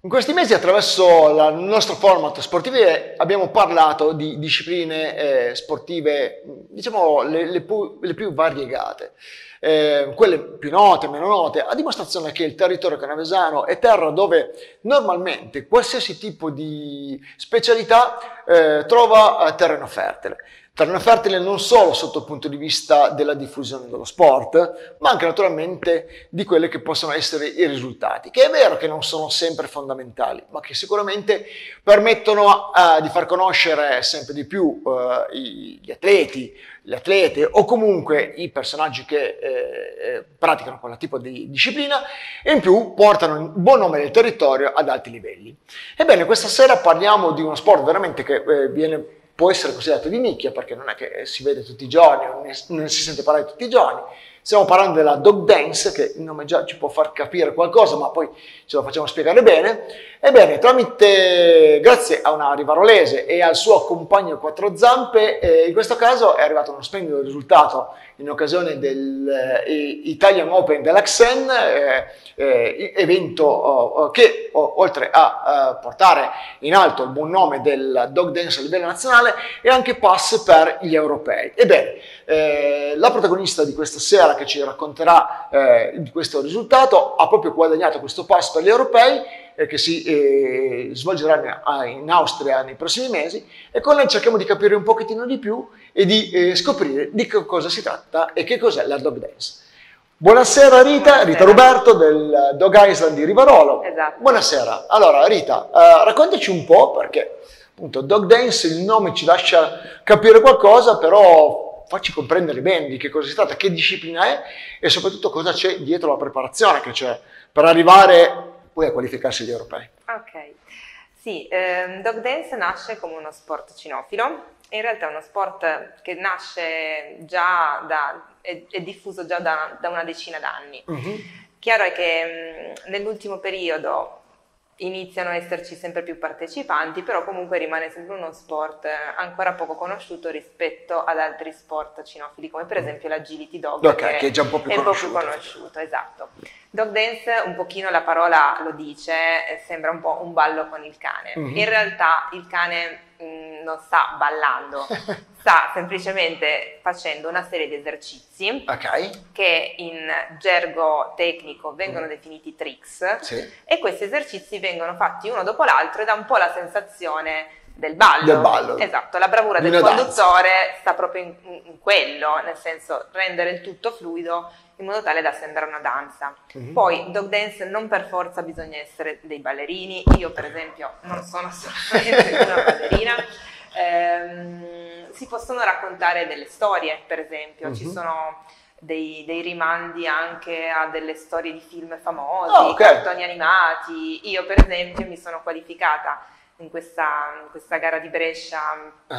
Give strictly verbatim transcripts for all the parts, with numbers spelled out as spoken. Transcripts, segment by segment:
In questi mesi attraverso la- il nostro format Sportive abbiamo parlato di discipline eh, sportive, diciamo le, le pu- le più variegate, eh, quelle più note, meno note, a dimostrazione che il territorio canavesano è terra dove normalmente qualsiasi tipo di specialità eh, trova eh, terreno fertile. Terreno fertile non solo sotto il punto di vista della diffusione dello sport, ma anche naturalmente di quelli che possono essere i risultati, che è vero che non sono sempre fondamentali, ma che sicuramente permettono uh, di far conoscere sempre di più uh, gli atleti, le atlete o comunque i personaggi che eh, praticano quel tipo di disciplina e in più portano un buon nome del territorio ad alti livelli. Ebbene, questa sera parliamo di uno sport veramente che eh, viene può essere considerato di nicchia perché non è che si vede tutti i giorni, non, è, non si sente parlare tutti i giorni. Stiamo parlando della dog dance, che il nome già ci può far capire qualcosa, ma poi ce lo facciamo spiegare bene. Ebbene, tramite, grazie a una rivarolese e al suo compagno quattro zampe, eh, in questo caso è arrivato uno splendido risultato in occasione dell'Italian Open dell'Axen, eh, eh, evento oh, che oh, oltre a uh, portare in alto il buon nome del dog dance a livello nazionale è anche pass per gli europei. Ebbene, eh, la protagonista di questa sera che ci racconterà eh, di questo risultato ha proprio guadagnato questo pass per gli europei eh, che si eh, svolgeranno in Austria nei prossimi mesi e con lei cerchiamo di capire un pochettino di più e di eh, scoprire di che cosa si tratta e che cos'è la dog dance. Buonasera Rita, Buonasera. Rita Ruberto del Dog Island di Rivarolo. Esatto. Buonasera. Allora Rita, uh, raccontaci un po' perché appunto dog dance, il nome ci lascia capire qualcosa, però facci comprendere bene di che cosa si tratta, che disciplina è e soprattutto cosa c'è dietro la preparazione che c'è per arrivare poi a qualificarsi agli europei. Ok, sì, ehm, dog dance nasce come uno sport cinofilo. In realtà è uno sport che nasce già da, è, è diffuso già da, da una decina d'anni. Uh-huh. Chiaro è che mh, nell'ultimo periodo iniziano a esserci sempre più partecipanti, però comunque rimane sempre uno sport ancora poco conosciuto rispetto ad altri sport cinofili, come per esempio l'agility dog, okay, che, che è già un po' più è conosciuto. Un po' più conosciuto, esatto. Dog dance, un pochino la parola lo dice, sembra un po' un ballo con il cane. Mm-hmm. In realtà il cane mh, non sta ballando, sta semplicemente facendo una serie di esercizi okay. che in gergo tecnico vengono mm. definiti tricks, sì. e questi esercizi vengono fatti uno dopo l'altro e dà un po' la sensazione del ballo. Del ballo. Esatto, la bravura del conduttore danza. sta proprio in, in quello, nel senso rendere il tutto fluido in modo tale da sembrare una danza. Mm-hmm. Poi dog dance non per forza bisogna essere dei ballerini, io per esempio non sono assolutamente una ballerina. Ehm, si possono raccontare delle storie, per esempio, mm-hmm. ci sono dei, dei rimandi anche a delle storie di film famosi, oh, okay. cartoni animati. Io per esempio mi sono qualificata in questa, in questa gara di Brescia uh-huh.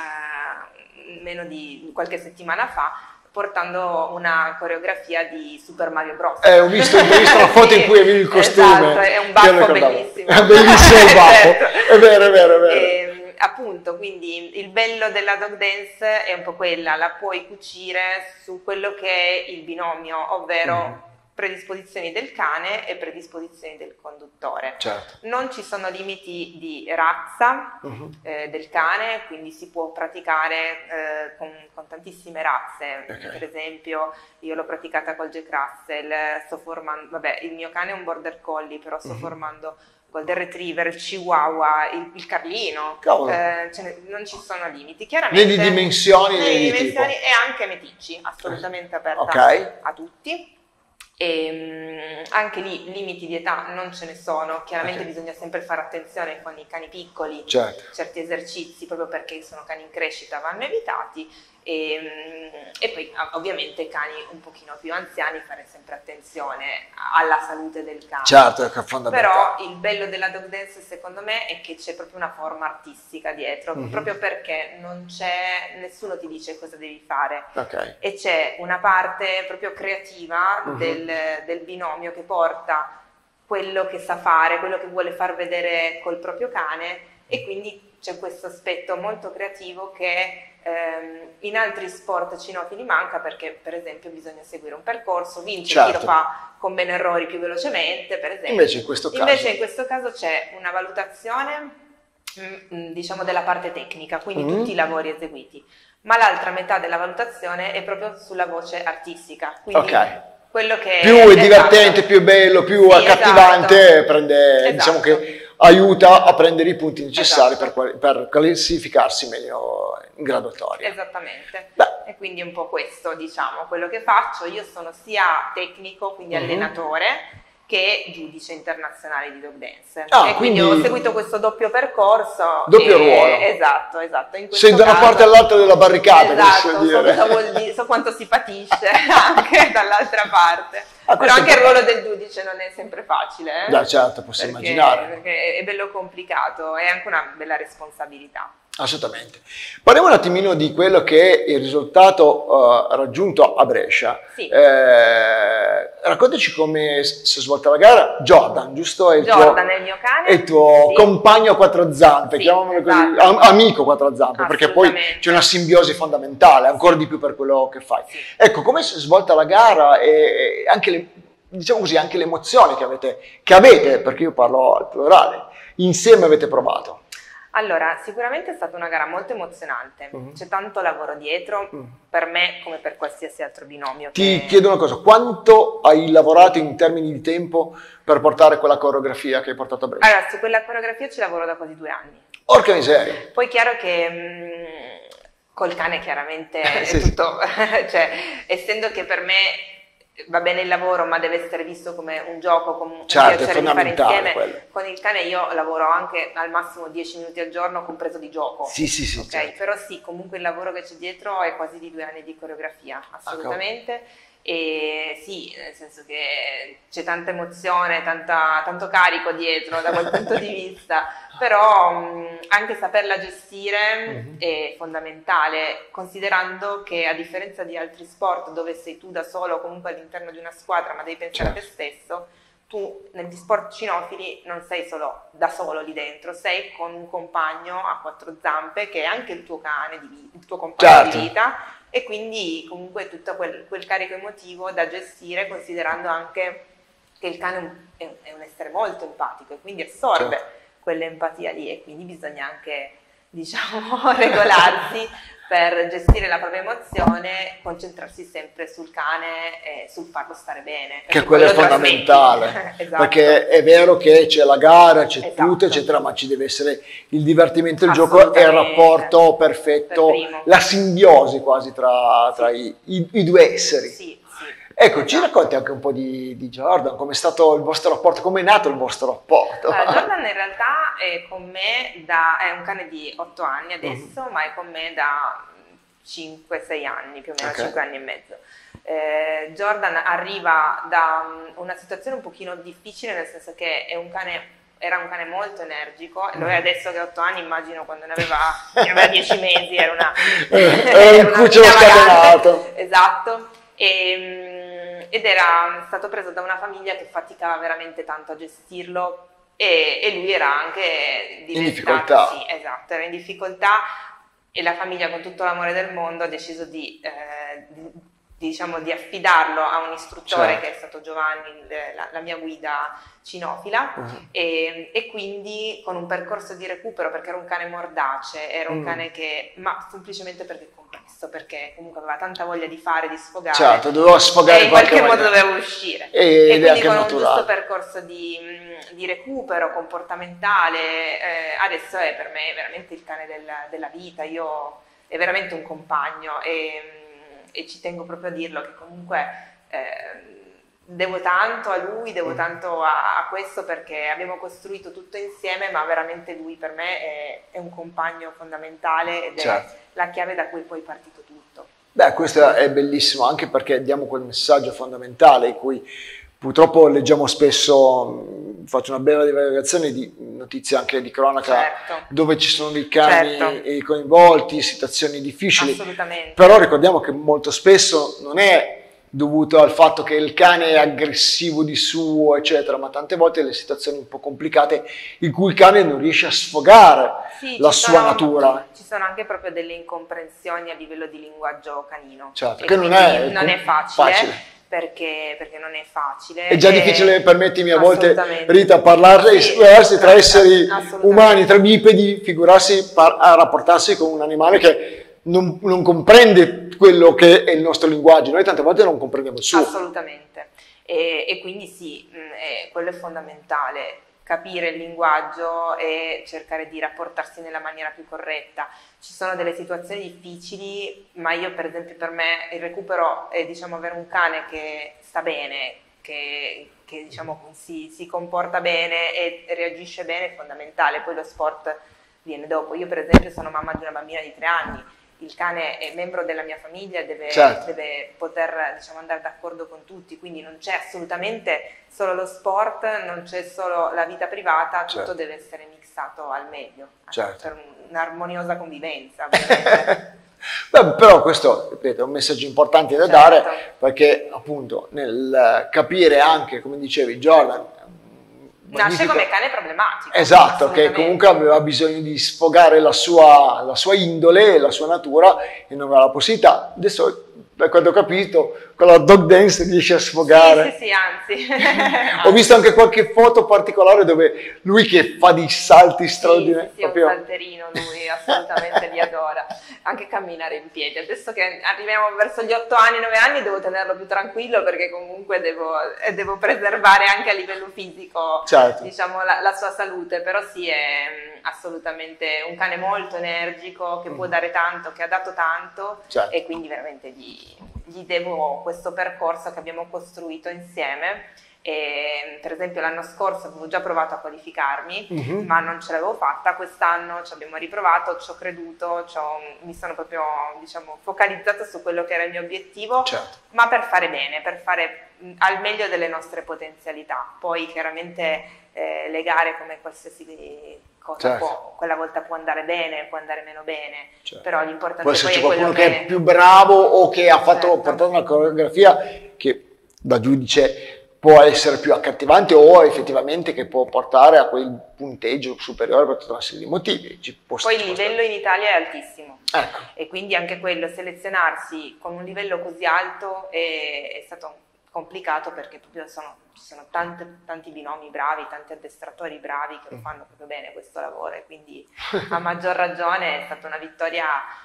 eh, meno di qualche settimana fa, portando una coreografia di Super Mario Bros. Eh, ho visto, ho visto la foto sì, in cui avevi il costume. Esatto, è un baffo bellissimo. È bellissimo il baffo, è vero, è vero, è vero. E, appunto, quindi il bello della dog dance è un po' quella, la puoi cucire su quello che è il binomio, ovvero mm. predisposizioni del cane e predisposizioni del conduttore. Certo. Non ci sono limiti di razza uh-huh. eh, del cane, quindi si può praticare eh, con, con tantissime razze. Okay. Per esempio, io l'ho praticata col Jack Russell, sto formando, vabbè, il mio cane è un border collie, però sto uh-huh. formando golden retriever, il chihuahua, il, il carlino, eh, ce ne, non ci sono limiti. Chiaramente né di dimensioni né di dimensioni tipo. E anche meticci, assolutamente aperta okay. a tutti. E anche lì limiti di età non ce ne sono, chiaramente okay. bisogna sempre fare attenzione con i cani piccoli, certo. certi esercizi proprio perché sono cani in crescita vanno evitati e, e poi ovviamente cani un pochino più anziani fare sempre attenzione alla salute del cane. Certo, è fondamentale. Però il bello della dog dance secondo me è che c'è proprio una forma artistica dietro, mm-hmm. proprio perché non c'è, nessuno ti dice cosa devi fare okay. e c'è una parte proprio creativa mm-hmm. del del binomio che porta quello che sa fare, quello che vuole far vedere col proprio cane e quindi c'è questo aspetto molto creativo che ehm, in altri sport cinofili manca, perché per esempio bisogna seguire un percorso, vince certo. chi lo fa con meno errori più velocemente, per esempio. Invece in questo caso, Invece in questo caso c'è una valutazione mh, diciamo della parte tecnica, quindi mm. tutti i lavori eseguiti, ma l'altra metà della valutazione è proprio sulla voce artistica, quindi okay. quello che più è divertente, più è bello, più sì, accattivante, esatto. prende, esatto. diciamo che aiuta a prendere i punti necessari esatto. per, per classificarsi meglio in graduatoria. Esattamente. Beh. E quindi è un po' questo, diciamo, quello che faccio. Io sono sia tecnico, quindi uh-huh. allenatore, che giudice internazionale di dog dance. Ah, e quindi, quindi ho seguito questo doppio percorso. Doppio e, ruolo. Esatto, esatto. In Sei da una caso, parte all'altra della barricata, esatto, so, dire. So, vuol dire, so quanto si patisce anche dall'altra parte. Ah, però anche il ruolo del giudice non è sempre facile. Eh? Beh, certo, posso perché, immaginare. Perché è bello complicato, è anche una bella responsabilità. Assolutamente. Parliamo un attimino di quello che è il risultato uh, raggiunto a Brescia. Sì. Eh, raccontaci come si è svolta la gara. Jordan, giusto? È il Jordan tuo, è il mio cane. È il tuo sì. compagno a quattro zampe, sì, chiamiamolo esatto. così, am- amico a quattro zampe, perché poi c'è una simbiosi fondamentale, ancora di più per quello che fai. Sì. Ecco, come si è svolta la gara e, e anche le, diciamo così, anche le emozioni che avete, che avete, perché io parlo al plurale, insieme avete provato. Allora, sicuramente è stata una gara molto emozionante, uh-huh. c'è tanto lavoro dietro, uh-huh. per me come per qualsiasi altro binomio. Ti che... chiedo una cosa, quanto hai lavorato in termini di tempo per portare quella coreografia che hai portato a Brescia? Allora, su quella coreografia ci lavoro da quasi due anni. Porca miseria! Poi chiaro che mh, col cane chiaramente è sì, tutto, cioè, essendo che per me va bene il lavoro, ma deve essere visto come un gioco, come un certo, piacere di fare insieme. Quello. Con il cane io lavoro anche al massimo dieci minuti al giorno, compreso di gioco. Sì, sì, sì. Okay? Certo. Però sì, comunque il lavoro che c'è dietro è quasi di due anni di coreografia, assolutamente. Ah, e sì, nel senso che c'è tanta emozione, tanta, tanto carico dietro da quel punto di vista, però mh, anche saperla gestire mm-hmm. è fondamentale, considerando che a differenza di altri sport dove sei tu da solo comunque all'interno di una squadra ma devi pensare certo. a te stesso, tu negli sport cinofili non sei solo da solo lì dentro, sei con un compagno a quattro zampe che è anche il tuo cane, di, il tuo compagno certo. di vita, e quindi comunque tutto quel, quel carico emotivo da gestire, considerando anche che il cane è un, è un essere molto empatico e quindi assorbe certo. quell'empatia lì, e quindi bisogna anche, diciamo, regolarsi per gestire la propria emozione, concentrarsi sempre sul cane e sul farlo stare bene. Che quello è fondamentale, esatto. perché è vero che c'è la gara, c'è esatto. tutto, eccetera, ma ci deve essere il divertimento, il gioco e il rapporto perfetto, per la simbiosi quasi tra, tra sì. i, i, i due esseri. Sì, sì. Ecco, ci racconti anche un po' di, di Jordan, com'è stato il vostro rapporto, com'è nato il vostro rapporto? Allora, Jordan in realtà è con me da, è un cane di otto anni adesso, mm. ma è con me da cinque sei anni, più o meno okay. cinque anni e mezzo. Eh, Jordan arriva da una situazione un pochino difficile, nel senso che è un cane, era un cane molto energico, mm. lui adesso che ha otto anni, immagino quando ne aveva, ne aveva dieci mesi, era una... era un cucciolo scatenato. Esatto. E, ed era stato preso da una famiglia che faticava veramente tanto a gestirlo e, e lui era anche in difficoltà. Sì, esatto, era in difficoltà e la famiglia con tutto l'amore del mondo ha deciso di, eh, di, diciamo, di affidarlo a un istruttore certo. che è stato Giovanni, la, la mia guida cinofila, uh-huh. e, e quindi con un percorso di recupero, perché era un cane mordace, era un uh-huh. cane che, ma semplicemente perché è complesso, perché comunque aveva tanta voglia di fare, di sfogare, certo, doveva sfogare e in qualche modo doveva uscire, e, e quindi con naturale. un giusto percorso di, di recupero comportamentale, eh, adesso è per me veramente il cane del, della vita, io è veramente un compagno e, e ci tengo proprio a dirlo che comunque eh, devo tanto a lui, devo tanto a, a questo, perché abbiamo costruito tutto insieme, ma veramente lui per me è, è un compagno fondamentale ed certo. è la chiave da cui poi è partito tutto. Beh, questo è bellissimo, anche perché diamo quel messaggio fondamentale in cui purtroppo leggiamo spesso, faccio una breve divagazione di notizie anche di cronaca, certo. dove ci sono dei cani certo. coinvolti, situazioni difficili. Assolutamente. Però ricordiamo che molto spesso non è dovuto al fatto che il cane è aggressivo di suo, eccetera, ma tante volte le situazioni un po' complicate in cui il cane non riesce a sfogare sì, la sua sono, natura. Ci sono anche proprio delle incomprensioni a livello di linguaggio canino. Certo, che non è, non è facile. facile. Perché, perché non è facile. È già e... difficile, permettimi a volte, Rita, parlare sì, esplorarsi tra esseri umani, tra bipedi, figurarsi par- a rapportarsi con un animale che non, non comprende quello che è il nostro linguaggio. Noi tante volte non comprendiamo il suo. Assolutamente. E, e quindi sì, è, quello è fondamentale. Capire il linguaggio e cercare di rapportarsi nella maniera più corretta. Ci sono delle situazioni difficili, ma io per esempio per me il recupero è diciamo avere un cane che sta bene, che, che diciamo si, si comporta bene e reagisce bene è fondamentale, poi lo sport viene dopo. Io per esempio sono mamma di una bambina di tre anni, il cane è membro della mia famiglia, deve, certo. deve poter diciamo, andare d'accordo con tutti, quindi non c'è assolutamente solo lo sport, non c'è solo la vita privata, tutto certo. deve essere mixato al meglio, certo. per un'armoniosa convivenza. Beh, però questo, ripeto, è un messaggio importante da certo. dare, perché appunto nel capire anche, come dicevi, Jordan nasce come cane problematico. Esatto, che comunque aveva bisogno di sfogare la sua, la sua indole, la sua natura e non aveva la possibilità. Adesso, da quando ho capito, con la dog dance riesce a sfogare. Sì, sì, sì, anzi. Ho visto anche qualche foto particolare dove lui che fa dei salti straordinari. Sì, sì, proprio... è un salterino lui, assolutamente li adora. Anche camminare in piedi. Adesso che arriviamo verso gli otto anni, nove anni, devo tenerlo più tranquillo perché comunque devo, devo preservare anche a livello fisico, certo. diciamo, la, la sua salute. Però sì, è assolutamente un cane molto energico, che mm. può dare tanto, che ha dato tanto, certo. e quindi veramente gli, gli devo questo percorso che abbiamo costruito insieme. E, per esempio l'anno scorso avevo già provato a qualificarmi, uh-huh. ma non ce l'avevo fatta. Quest'anno ci abbiamo riprovato, ci ho creduto, ci ho, mi sono proprio diciamo, focalizzata su quello che era il mio obiettivo, certo. ma per fare bene, per fare al meglio delle nostre potenzialità. Poi chiaramente eh, le gare come qualsiasi cosa, certo. può, quella volta può andare bene, può andare meno bene, certo. però l'importante poi poi è qualcuno quello che che è più bravo o che ha fatto certo. portato una coreografia che da giudice può essere più accattivante o effettivamente che può portare a quel punteggio superiore per tutta una serie di motivi. Ci può, Poi ci il livello in Italia è altissimo, ecco. e quindi anche quello, selezionarsi con un livello così alto è, è stato complicato perché proprio sono, ci sono tante, tanti binomi bravi, tanti addestratori bravi che lo fanno proprio bene questo lavoro, e quindi a maggior ragione è stata una vittoria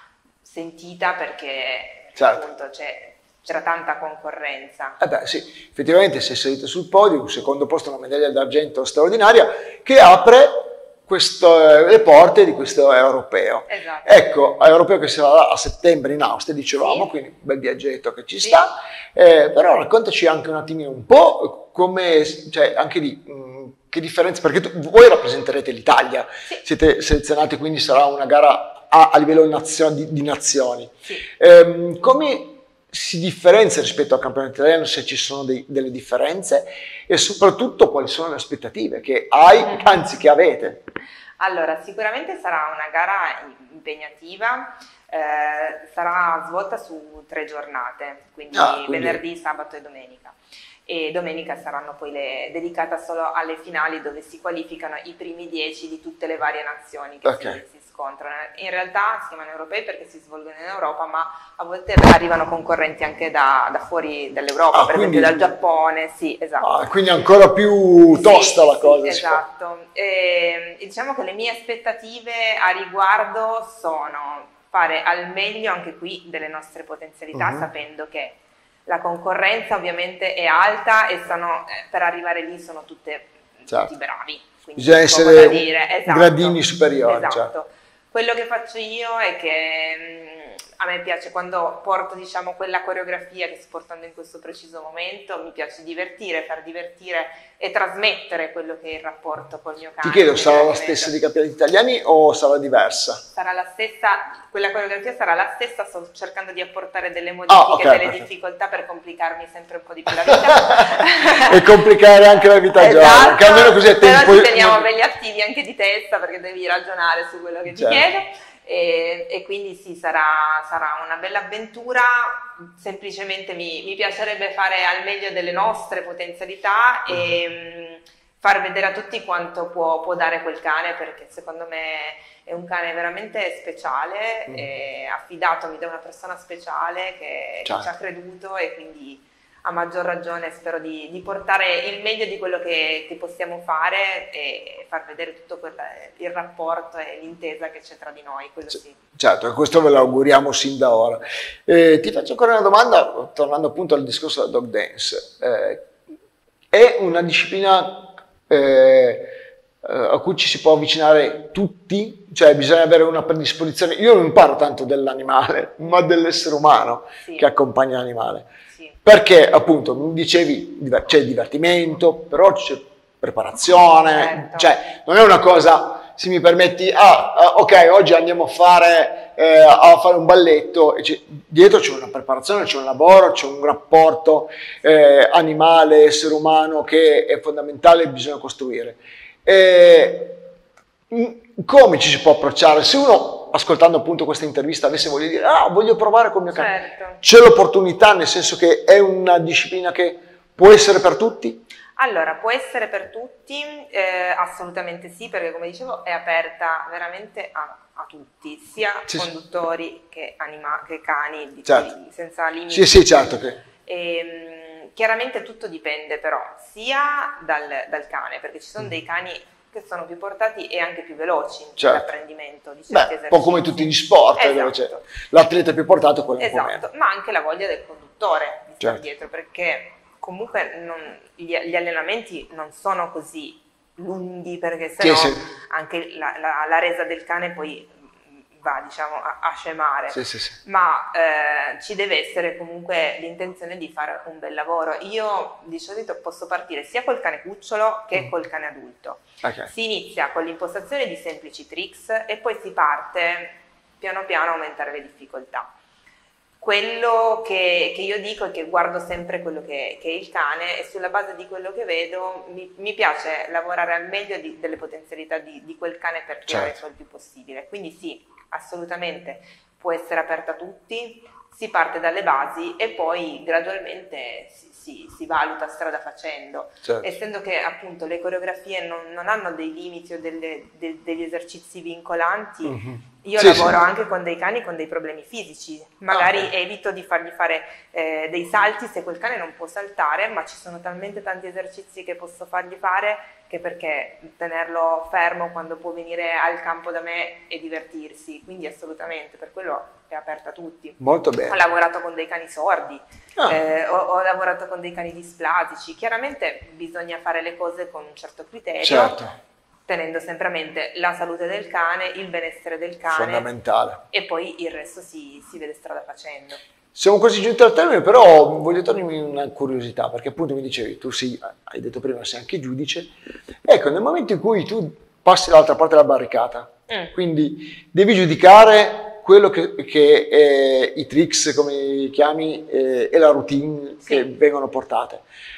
sentita perché certo. appunto c'è c'era tanta concorrenza. Eh beh, sì, effettivamente sei salito sul podio, un secondo posto, una medaglia d'argento straordinaria che apre questo, le porte di questo europeo. Esatto. Ecco, europeo che sarà a settembre in Austria, dicevamo, sì. quindi un bel viaggetto che ci sì. sta, eh, però raccontaci anche un attimino un po' come, cioè anche di mh, che differenza, perché tu, voi rappresenterete l'Italia, sì. siete selezionati, quindi sarà una gara a, a livello nazio, di, di nazioni. Sì. Eh, come si differenzia rispetto al campionato italiano, se ci sono dei, delle differenze, e soprattutto quali sono le aspettative che hai, anzi che avete? Allora, sicuramente sarà una gara impegnativa, eh, sarà svolta su tre giornate, quindi, ah, quindi venerdì, sabato e domenica. E domenica saranno poi le, dedicata solo alle finali dove si qualificano i primi dieci di tutte le varie nazioni che okay. si, si scontrano. In realtà si chiamano europei perché si svolgono in Europa, ma a volte arrivano concorrenti anche da, da fuori dall'Europa, ah, per quindi, esempio dal Giappone, sì, esatto. Ah, quindi ancora più tosta sì, la cosa. Sì, esatto. E, diciamo che le mie aspettative a riguardo sono fare al meglio anche qui delle nostre potenzialità, uh-huh. sapendo che la concorrenza ovviamente è alta e sono, eh, per arrivare lì sono tutte, certo. tutti bravi. Bisogna essere esatto. gradini superiori. Esatto. Certo. Quello che faccio io è che mh, a me piace quando porto diciamo quella coreografia che sto portando in questo preciso momento, mi piace divertire, far divertire e trasmettere quello che è il rapporto col mio cane. Ti chiedo, sarà la stessa dei campionati italiani o sarà diversa? Sarà la stessa, quella coreografia sarà la stessa, sto cercando di apportare delle modifiche, ah, okay, delle perfetto. difficoltà per complicarmi sempre un po' di più la vita. E complicare anche la vita esatto, giorno, che almeno così è tempo. Però ci teniamo belli attivi anche di testa perché devi ragionare su quello che certo. ti chiedo. e, e quindi sì, sarà, sarà una bella avventura. Semplicemente mi, mi piacerebbe fare al meglio delle nostre potenzialità e mh, far vedere a tutti quanto può, può dare quel cane, perché secondo me è un cane veramente speciale, mm. è affidatomi da una persona speciale che, che ci ha creduto, e quindi a maggior ragione spero di, di portare il meglio di quello che, che possiamo fare e far vedere tutto quel, il rapporto e l'intesa che c'è tra di noi, quello C- sì. Certo, questo ve lo auguriamo sin da ora. Eh, ti faccio ancora una domanda, tornando appunto al discorso della dog dance. Eh, è una disciplina eh, a cui ci si può avvicinare tutti? Cioè bisogna avere una predisposizione? Io non parlo tanto dell'animale, ma dell'essere umano sì. che accompagna l'animale. Sì. Perché appunto, mi dicevi, c'è divertimento, però c'è preparazione, certo. Cioè non è una cosa, se mi permetti, ah, ok, oggi andiamo a fare, eh, a fare un balletto, e c'è, dietro c'è una preparazione, c'è un lavoro, c'è un rapporto eh, animale, essere umano che è fondamentale e bisogna costruire. Eh, come ci si può approcciare? Se uno, ascoltando appunto questa intervista, avesse voglia di dire ah, voglio provare col mio cane, certo. C'è l'opportunità, nel senso che è una disciplina che può essere per tutti? Allora, può essere per tutti, eh, assolutamente sì, perché come dicevo è aperta veramente a, a tutti, sia sì, conduttori sì. Che, anima, che cani, di, certo. di, senza limiti. Sì, sì, certo che... E, chiaramente tutto dipende però sia dal, dal cane, perché ci sono mm. dei cani che sono più portati e anche più veloci certo. nell'apprendimento di certi esercizi. Un po' come tutti gli sport, esatto. L'atleta più portato è quello esatto. un po' meno. Ma anche la voglia del conduttore di certo. stare dietro, perché comunque non, gli, gli allenamenti non sono così lunghi, perché sennò sì, sì. anche la, la, la resa del cane poi va, diciamo, a, a scemare, sì, sì, sì. ma eh, ci deve essere comunque l'intenzione di fare un bel lavoro. Io di solito posso partire sia col cane cucciolo che mm. col cane adulto. Okay. Si inizia con l'impostazione di semplici tricks e poi si parte piano piano a aumentare le difficoltà. Quello che, che io dico è che guardo sempre quello che, che è il cane, e sulla base di quello che vedo mi, mi piace lavorare al meglio di, delle potenzialità di, di quel cane per tirare certo. il più possibile. Quindi sì, assolutamente può essere aperta a tutti, si parte dalle basi e poi gradualmente si, si, si valuta strada facendo, certo. essendo che appunto le coreografie non, non hanno dei limiti o delle, de, degli esercizi vincolanti. Mm-hmm. Io sì, lavoro sì. anche con dei cani con dei problemi fisici, magari okay. evito di fargli fare eh, dei salti se quel cane non può saltare, ma ci sono talmente tanti esercizi che posso fargli fare che perché tenerlo fermo quando può venire al campo da me e divertirsi, quindi assolutamente, per quello è aperta a tutti. Molto bene. Ho lavorato con dei cani sordi, ah. eh, ho, ho lavorato con dei cani displasici, chiaramente bisogna fare le cose con un certo criterio. Certo. Tenendo sempre a mente la salute del cane, il benessere del cane. Fondamentale. E poi il resto si, si vede strada facendo. Siamo quasi giunti al termine, però voglio togliermi una curiosità, perché appunto mi dicevi, tu sei, hai detto prima, sei anche giudice. Ecco, nel momento in cui tu passi dall'altra parte della barricata, mm. quindi devi giudicare quello che, che è i tricks, come li chiami, eh, e la routine sì. che vengono portate.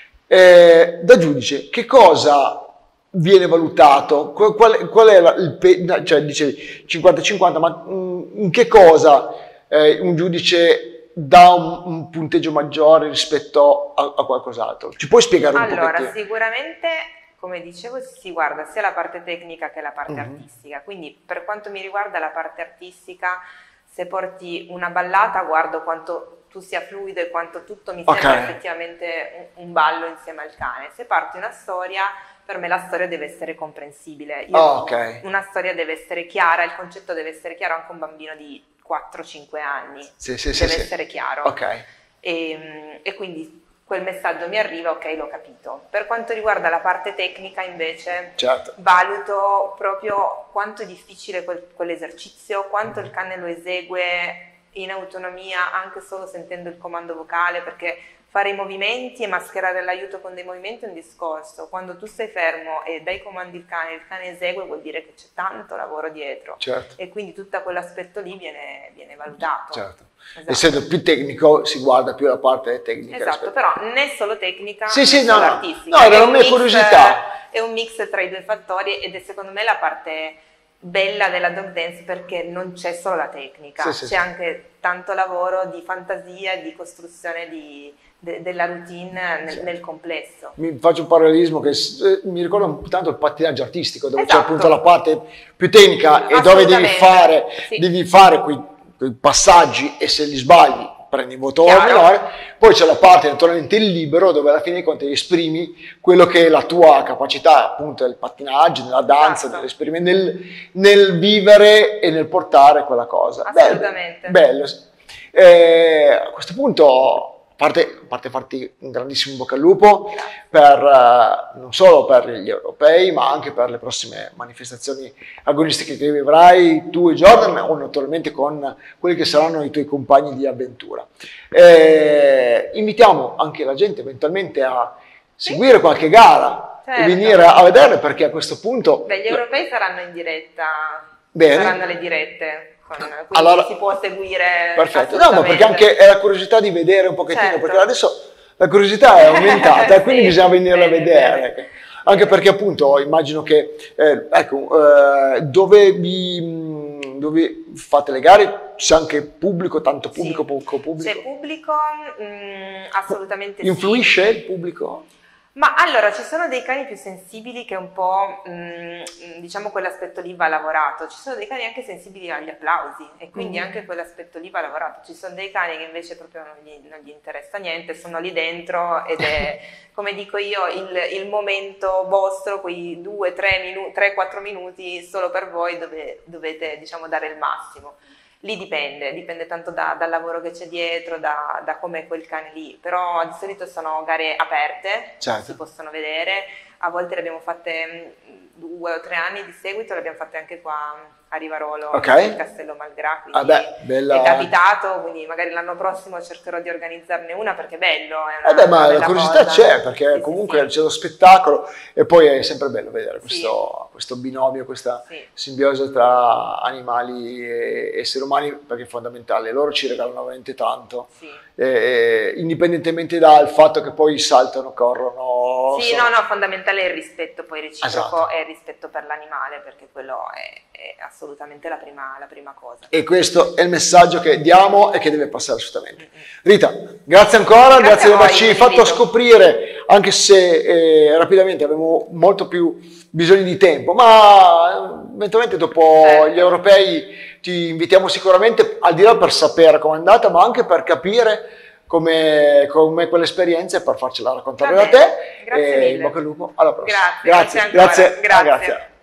Eh, da giudice, che cosa viene valutato? Qual, qual è la, il, cioè dicevi cinquanta cinquanta, ma in che cosa eh, un giudice dà un, un punteggio maggiore rispetto a, a qualcos'altro? Ci puoi spiegare un po'? Allora, sicuramente, come dicevo, si guarda sia la parte tecnica che la parte mm-hmm. artistica. Quindi per quanto mi riguarda la parte artistica, se porti una ballata guardo quanto tu sia fluido e quanto tutto mi sembra okay. effettivamente un, un ballo insieme al cane. Se parti una storia, per me la storia deve essere comprensibile. Io, oh, okay. Una storia deve essere chiara, il concetto deve essere chiaro anche a un bambino di quattro cinque anni. Sì, sì, deve sì, essere sì. chiaro. Okay. E, e quindi quel messaggio mi arriva, ok, l'ho capito. Per quanto riguarda la parte tecnica invece, certo. valuto proprio quanto è difficile quel, quell'esercizio, quanto mm. il cane lo esegue in autonomia anche solo sentendo il comando vocale, perché fare i movimenti e mascherare l'aiuto con dei movimenti è un discorso. Quando tu stai fermo e dai comandi al cane, il cane esegue, vuol dire che c'è tanto lavoro dietro. Certo. E quindi tutto quell'aspetto lì viene, viene valutato. Certo. Esatto. Essendo più tecnico si guarda più la parte tecnica. Esatto, però né solo tecnica sì, né sì, solo no, artistica. No, era è una mia mix, curiosità. È un mix tra i due fattori ed è secondo me la parte bella della dog dance perché non c'è solo la tecnica, sì, c'è sì, sì. anche tanto lavoro di fantasia, di costruzione di, de, della routine nel, sì. nel complesso. Mi faccio un parallelismo che eh, mi ricorda tanto il pattinaggio artistico, dove Esatto. c'è appunto la parte più tecnica e dove devi fare, sì. devi fare quei, quei passaggi e se li sbagli prendi un voto minore, poi c'è la parte naturalmente il libero dove alla fine dei conti esprimi quello che è la tua capacità appunto del pattinaggio, nella danza, esatto. nel, nel vivere e nel portare quella cosa. Assolutamente. Bello, bello. Eh, a questo punto a parte, a parte farti un grandissimo bocca al lupo per, uh, non solo per gli europei ma anche per le prossime manifestazioni agonistiche che vivrai tu e Jordan o naturalmente con quelli che saranno i tuoi compagni di avventura. Eh, invitiamo anche la gente eventualmente a seguire qualche gara, certo, e venire a vedere perché a questo punto... Beh, gli europei saranno in diretta, bene, saranno le dirette. Con, quindi allora, si può seguire. Perfetto, no, ma perché anche è la curiosità di vedere un pochettino, certo, perché adesso la curiosità è aumentata e quindi sì, bisogna venirla a vedere. Bene. Anche perché appunto immagino che, eh, ecco, eh, dove, vi, dove fate le gare c'è anche pubblico, tanto pubblico, sì, poco pubblico? C'è pubblico, mh, assolutamente Influisce sì. il pubblico? Ma allora, ci sono dei cani più sensibili che un po', mh, diciamo, quell'aspetto lì va lavorato, ci sono dei cani anche sensibili agli applausi e quindi mm. anche quell'aspetto lì va lavorato, ci sono dei cani che invece proprio non gli, non gli interessa niente, sono lì dentro ed è, come dico io, il, il momento vostro, quei due, tre, minu- tre, quattro minuti solo per voi dove dovete, diciamo, dare il massimo. Lì dipende, dipende tanto da, dal lavoro che c'è dietro, da, da com'è quel cane lì, però di solito sono gare aperte, certo, si possono vedere, a volte le abbiamo fatte due o tre anni di seguito, le abbiamo fatte anche qua a Rivarolo, okay, nel Castello Malgrà, quindi ah beh, bella... è capitato, quindi magari l'anno prossimo cercherò di organizzarne una perché è bello. È una, eh beh, ma la curiosità cosa. C'è, perché sì, comunque sì, c'è lo spettacolo e poi è sempre bello vedere questo, sì, questo binomio, questa sì, simbiosi tra animali e esseri umani, perché è fondamentale, loro ci regalano veramente tanto, sì, e, e, indipendentemente dal fatto che poi saltano, corrono. Sì, sono... no, no, fondamentale è il rispetto poi reciproco, esatto, e il rispetto per l'animale, perché quello è, è assolutamente la prima, la prima cosa. E questo è il messaggio che diamo e che deve passare assolutamente. Rita, grazie ancora, grazie, grazie di averci fatto scoprire, anche se eh, rapidamente avevo molto più bisogno di tempo, ma eventualmente dopo certo, gli europei ti invitiamo sicuramente, al di là per sapere com'è andata, ma anche per capire come com quell'esperienza e per farcela raccontare da te. Grazie e mille. In bocca al lupo, alla prossima. Grazie, grazie, grazie, grazie. grazie.